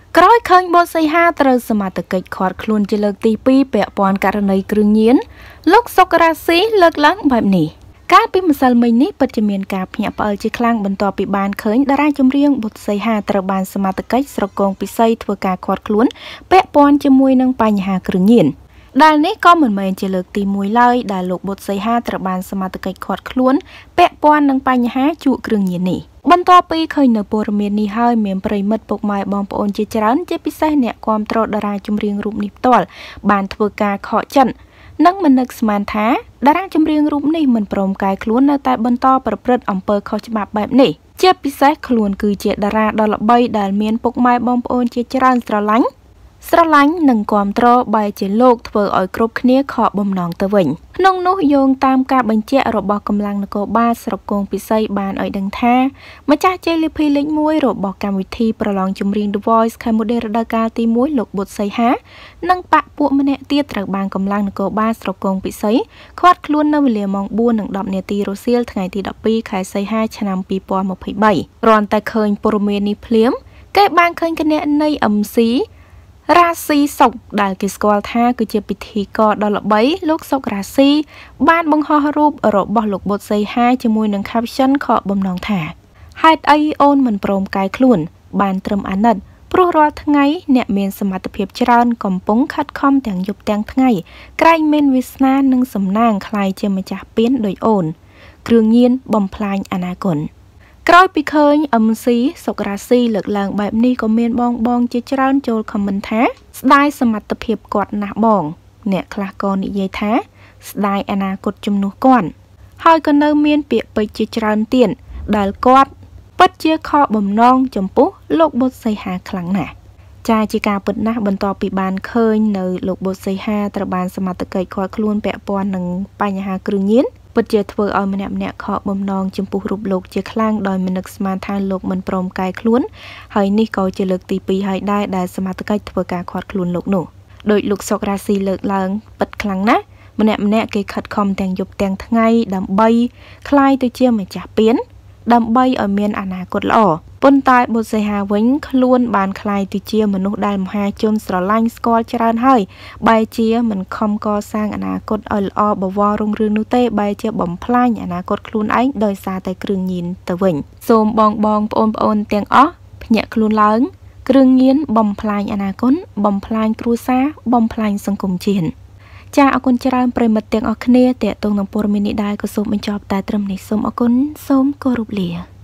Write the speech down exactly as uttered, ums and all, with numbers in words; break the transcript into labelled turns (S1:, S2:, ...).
S1: ក្រោយឃើញបទសីហាត្រូវសមត្ថកិច្ចខាត់ខ្លួនជាលើកទីពីរពាក់ព័ន្ធករណីគ្រឿងញៀនលោកសុករាស៊ីលើកឡើងបែបនេះកាលពីម្សិលមិញនេះពិតជាមានការភ្ញាក់ផ្អើលជាខ្លាំងបន្ទាប់ពីបានឃើញតារាចម្រៀងបុត្រសីហាត្រូវបានសមត្ថកិច្ចស្រកងពិសីធ្វើការខាត់ខ្លួនពាក់ព័ន្ធជាមួយនឹងបញ្ហាគ្រឿងញៀនដែលនេះក៏មិនមែនជាលើកទីមួយឡើយដែលលោកបុត្រសីហាត្រូវបានសមត្ថកិច្ចខាត់ខ្លួនពាក់ព័ន្ធនឹងបញ្ហាជក់គ្រឿងញៀននេះបន្ទាប់ពីឃើញនៅព័ត៌មាននេះហើយមានប្រិមិត្តពុកម៉ែបងប្អូនជាច្រើនជាពិសេសអ្នកគាំទ្រតារាចម្រៀងរូបនេះផ្ទាល់បានធ្វើការខកចិត្តនិងមិននឹកស្មានថាតារាចម្រៀងរូបនេះមិនព្រមកែខ្លួននៅតែបន្តប្រព្រឹត្តអំពើខុសច្បាប់បែបនេះជាពិសេសខ្លួនគឺជាតារាដ៏ល្បីដែលមានពុកម៉ែបងប្អូនជាច្រើនស្រឡាញ់ស្រឡាញ់និងគាំទ្របែរជាលោកធ្វើឲ្យគ្រប់គ្នាខកបំណងទៅវិញក្នុងនោះយោងតាមការបញ្ជាក់របស់កម្លាំងនគរបាលស្រុកគងពិសីបានឲ្យដឹងថាម្ចាស់ជ័យលាភីលេខមួយរបស់កម្មវិធីប្រឡងចម្រៀង The Voice ខេមរដូវរដូវកាលទីមួយលោកបុត្រសីហានិងបកពួកម្នាក់ទៀតត្រូវបានកម្លាំងនគរបាលស្រុកគងពិសីឃាត់ខ្លួននៅវេលាម៉ោងបួននិងដប់នាទីរសៀលថ្ងៃទីដប់ពីរខែសីហាឆ្នាំពីរពាន់ម្ភៃបីគ្រាន់តែឃើញព័ត៌មាននេះភ្លាមគេបានឃើញគណនី អឹម ស៊ី រាស៊ីសុកដែលគេស្គាល់ថាគឺជាពិធីករដ៏ល្បីលោកសុករាស៊ីបានបង្ហោះរូបរបស់លោកបុត្រសីហាជាមួយនឹង caption ខកបំណងថាហេតុអីអូនមិនព្រមកែខ្លួនបានត្រឹមអាណិតព្រោះរាល់ថ្ងៃអ្នកមានសមត្ថភាពច្រើនកំពុងខិតខំទាំងយប់ទាំងថ្ងៃក្រែងមានវាសនានិងសំណាងខ្លាយជាម្ចាស់ពៀនដោយអូនគ្រឿងញៀនបំផ្លាញអនាគតក្រោយពីឃើញ អឹម ស៊ី សុករាស៊ីលើកឡើងបែបនេះក៏មានបងបងជាច្រើនចូលខមមិនថាស្ដាយសមត្ថភាពគាត់ណាស់បងអ្នកខ្លះក៏និយាយថាស្ដាយអនាគតជំនួសគាត់ហើយក៏នៅមានពាក្យពេចន៍ជាច្រើនទៀតដែលគាត់ពិតជាខកបំណងចំពោះលោកបុត្រសីហាខ្លាំងណាស់ចាជាការពិតណាស់បន្ទាប់ពីបានឃើញនៅលោកបុត្រសីហាត្រូវបានសមត្ថកិច្ចឃាត់ខ្លួនពាក់ព័ន្ធនឹងបញ្ហាគ្រឿងញៀនពិតជាធ្វើឲ្យម្នាក់ម្នាក់ខកបំណងចំពោះរូបលោកជាខ្លាំងដោយមិននឹកស្មានថាលោកមិនព្រមកែខ្លួនហើយនេះក៏ជាលើកទីពីរហើយដែរដែលសមត្ថកិច្ចធ្វើការឃាត់ខ្លួនលោកនោះដោយលោកសុករាស៊ីលើកឡើងពិតខ្លាំងណាស់ម្នាក់ម្នាក់គេខិតខំទាំងយប់ទាំងថ្ងៃដើម្បីคลายទៅជាម្ចាស់ពៀនដើម្បីឲ្យមានអនាគតល្អប៉ុន្តែបុត្រសីហាវិញខ្លួនបានคลายទៅជាមនុស្សដែលមហាជនស្រឡាញ់ស្គាល់ច្រើនហើយបែរជាមិនខំកសាងអនាគតឲ្យល្អបវររុងរឿងនោះទេបែរជាបំផ្លាញអនាគតខ្លួនឯងដោយសារតែគ្រឿងញៀនទៅវិញសូមបងបងប្អូនប្អូនទាំងអស់ភ្ញាក់ខ្លួនឡើងគ្រឿងញៀនបំផ្លាញអនាគតបំផ្លាញគ្រួសារបំផ្លាញសង្គមជាតិចាអរគុណច្រើនប្រិមិត្តទាំងអស់គ្នាតេតងនឹងព័ត៌មាននេះដែរក៏សូមបញ្ចប់តែត្រឹមនេះសូមអរគុណសូមគោរពលា